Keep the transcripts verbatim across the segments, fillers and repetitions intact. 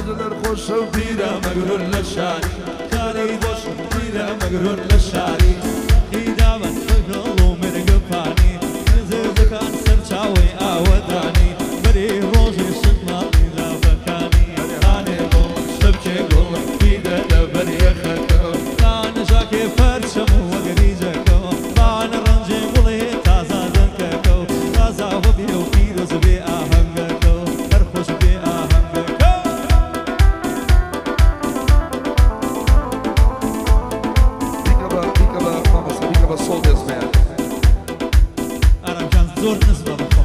دلر خوش و پیرا مگرون لشاری کاری خوش پیرا مگرون لشاری ایدا من بگلو مرگ پانی نزد کان سرچاوی آودانی بری روزی سمالی لافکانی آنی گل شبچه گل پیدا لبری خرکو کان جاکی فرشمو وگریزه کو کان رنجی گلی تازه دنکو تازه و بیو پیروز بی آهنگکو هر خوش بی آهنگکو بیکبا بیکبا ماماس بیکبا sol desmeye Aram can zor nızla bakma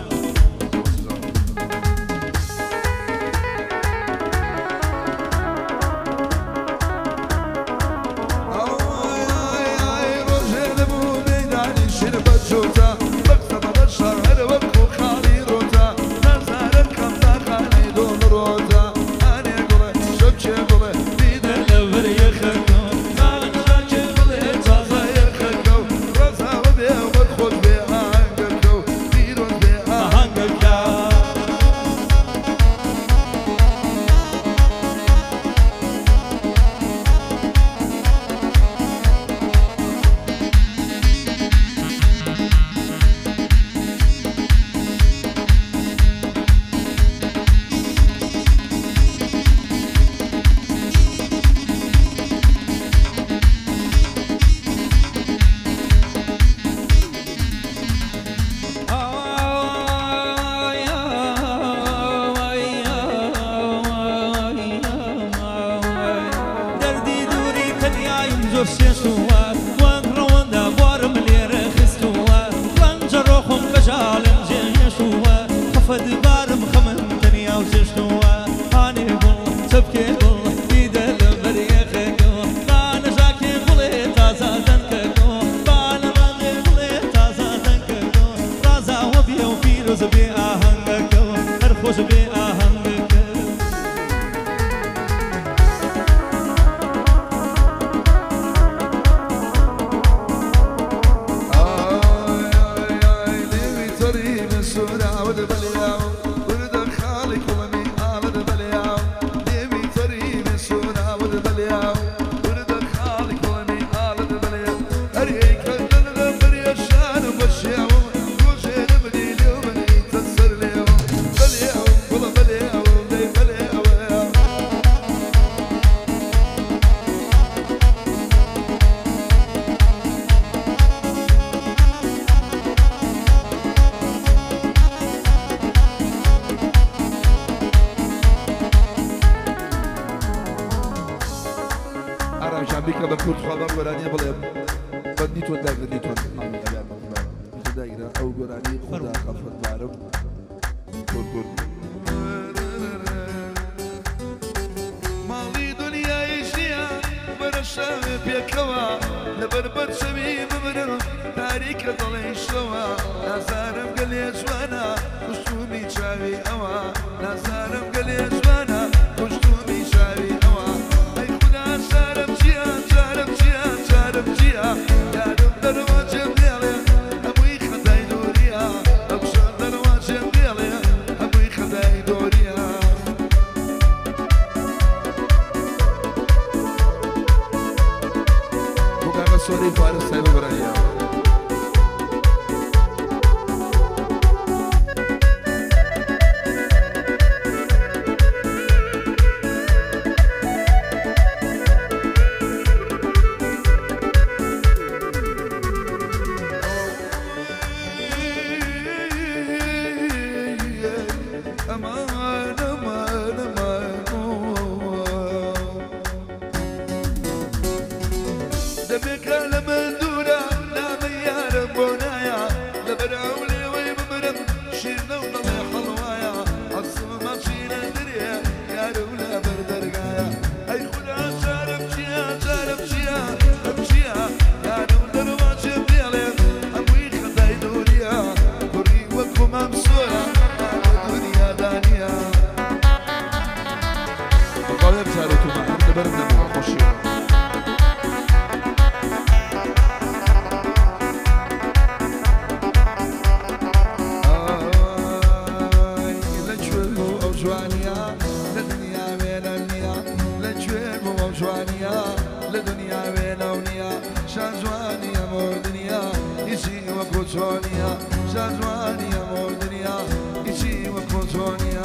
وكوتونيا جاجواني يا مودنيا إيشي وكوتونيا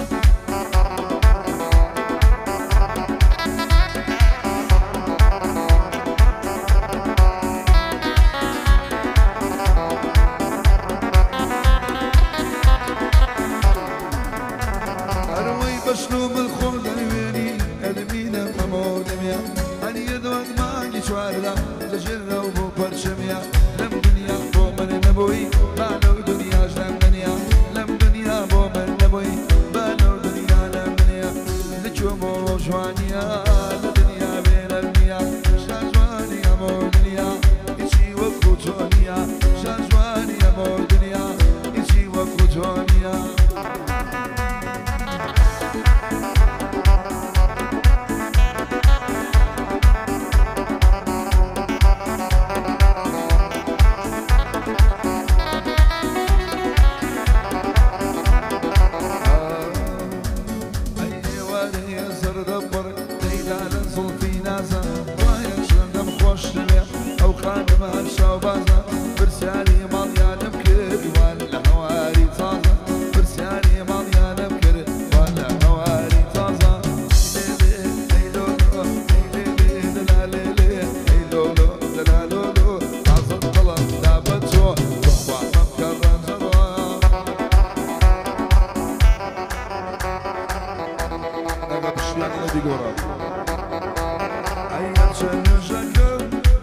أروي بشلو بالخلد الويني أدمينا ممودميا أني يدوك ماجي شواردا لجرة وبو برشميا لم دنيا بو من نبوي بانو دنيا جلم دنيا لم دنيا بو من نبوي بانو دنيا لم دنيا لجو بو جوانيا لدنيا بين الميا شاجوانيا مو دنيا إيشي وكوتونيا شاجوانيا مو دنيا إيشي وكوتونيا أو خادم هالشوبازة برسالي مليانة بكر ولا هواري طازة برسالي مليانة بكر ولا هواري طازة هي لولو هي دلالي هي لولو دلالولو طازة الطلب دابتو تخوع مكرر جرام أنا بشلان الذي قرب أيها شنوشكم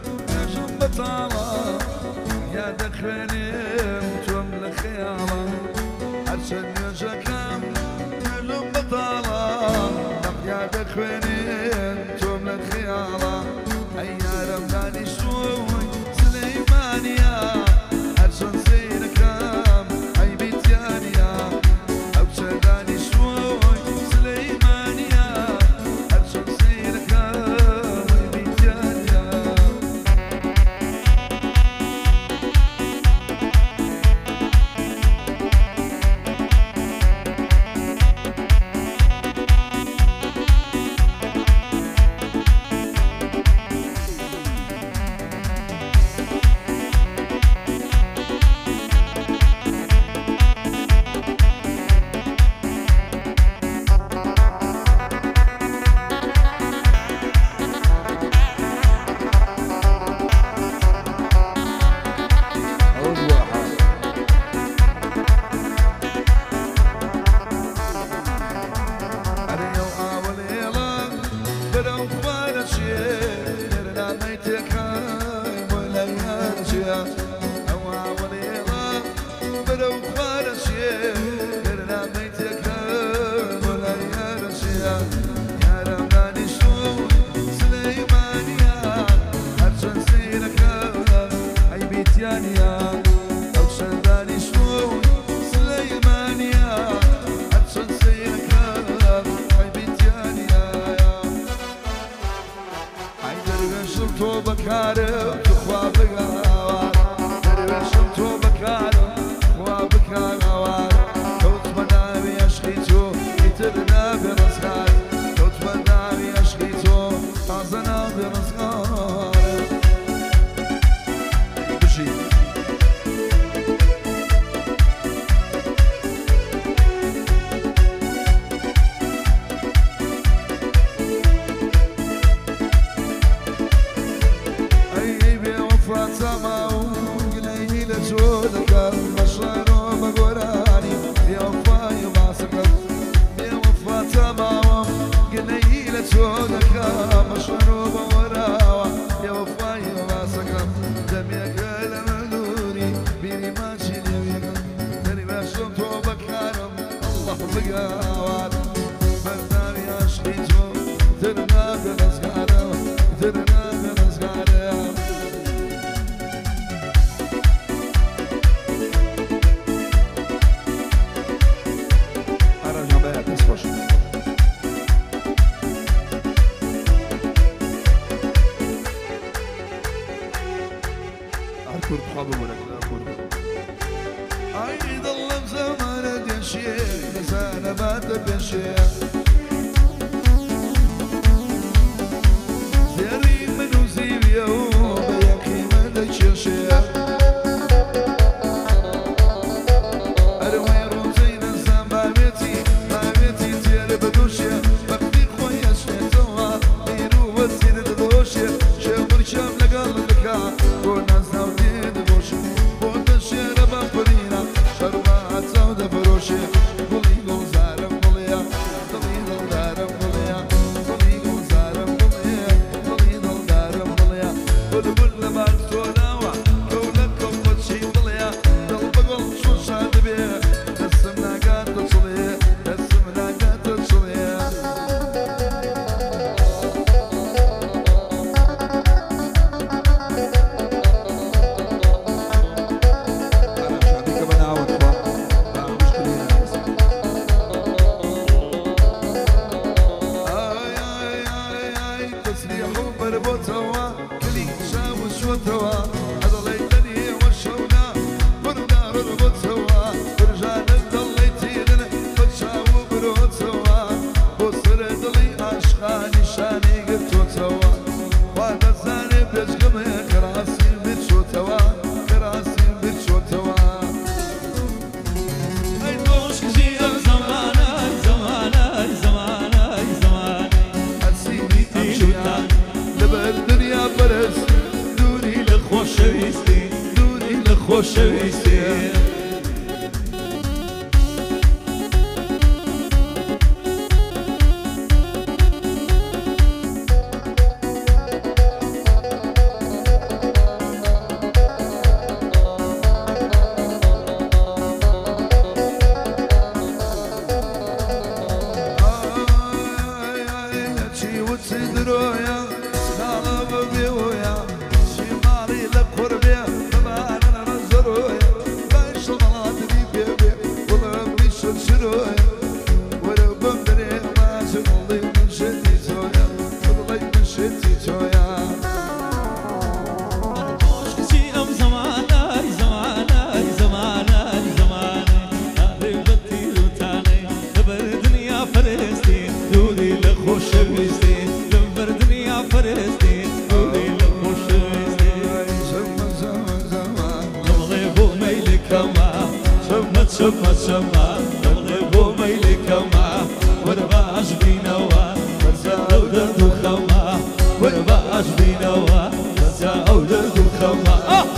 بطالة يا دخليم توم الخيالة عشان يجاكم كلهم بطالة يا دخليم توم الخيالة أيا رمضاني شوي سليمانيا عشان سيركم أي بيتيانيا أو شداني شوي سليمانيا عشان سيركم أي بيتيانيا بكارم تخوى بقاوار دربشم تو بكارم تخوى بكاوار توت منامي عشقيتو يترنا برزقار توت منامي عشقيتو تعزنا برزقار بشي عيد الله بزمانة يا شيخ لسانة باتب يا شيخ زيري من وزيب يوم يا قيمة يا شيخ خۆشەویستی شما شما دڵێ بۆ مەیلی کەما وەرە باش بینەوە بەجا ئەو دەرد و خەما وەرە باش بینەوە بەجا ئەو دەرد و خەما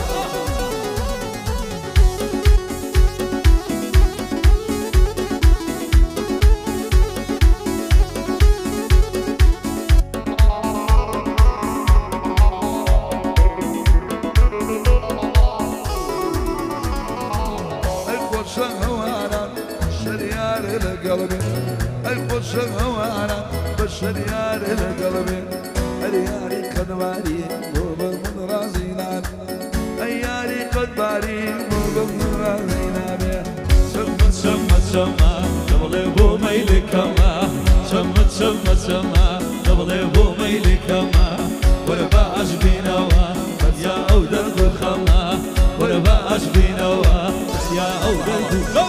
شريار القلبي الياري قد باري مو من رازينا اياري قد باري مو من رازينا شمت شمت شما دڵێ بۆ مەیلی کەما شمت شمت شما دڵێ بۆ مەیلی کەما وەرە باش بینەوە بەجیا ئەو دەرد و خەما وەرە باش بینەوە بەجیا ئەو دەرد و خەما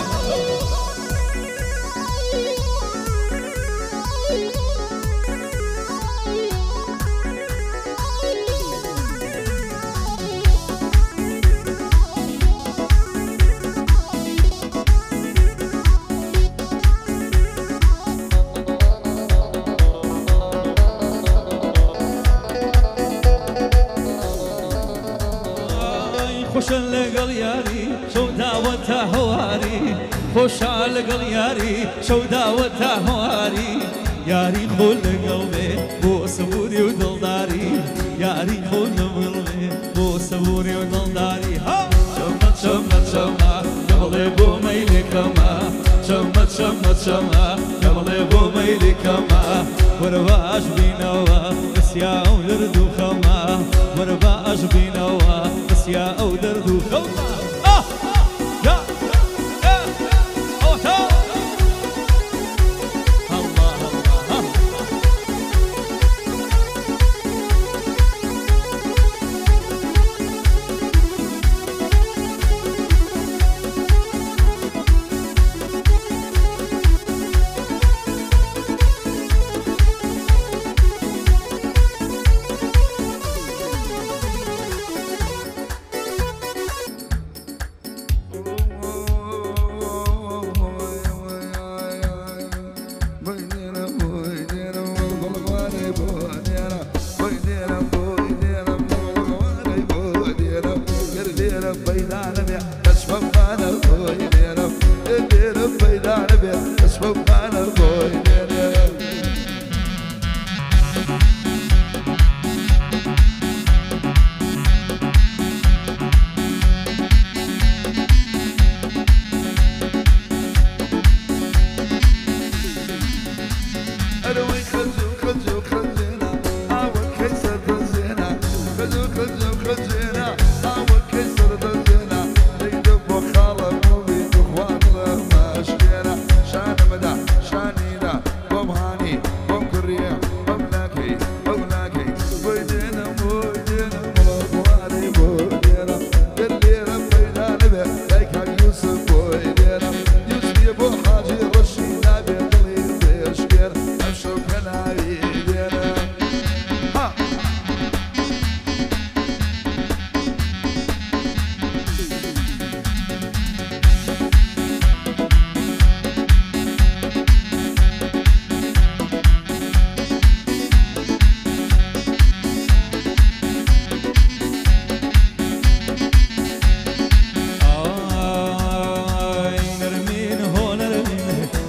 خۆشە لەگەڵ یاری شەو داوە تا هەواری خۆشە لەگەڵ یاری شەو داوە تا هەواری یاری خۆ لەگەڵ بێ بۆ سەبووری و دڵداری یاری خۆ لەگەڵ بێ بۆ سەبووری و دڵداری چەمە چەمە چەمە دەبڵێ بۆ مەیلی کەما چەمە چەمە چەمە دەبڵێ بۆ مەیلی کەما وەرە باش بینەوە بەسیا ئەو دەرد و خەما وەرە باش بینەوە بەسیا ئەو دەرد و خەما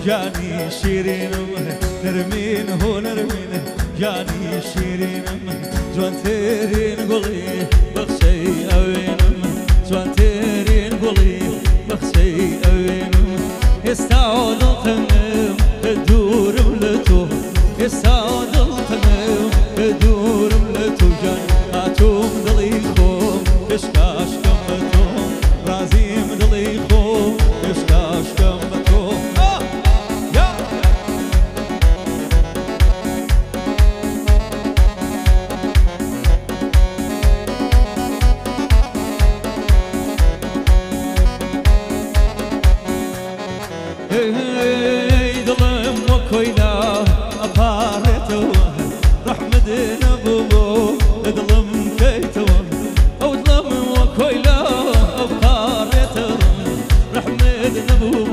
جاني شيرينم نرمين هو نرمين جاني شيرينم جوان تيرين قولي بخشي أوينم جوان تيرين قولي بخشي أوينم استعود التمام الدور ملتو استعود التمام الدور ملتو جان هاتوم دليخوم إشكاش كمتوم رازيم دليخوم إشكاش كمتوم كوينا أبارتو رحمد نبوو ظلم كيتو أو ظلم وكوينا أبارتو رحمد نبوو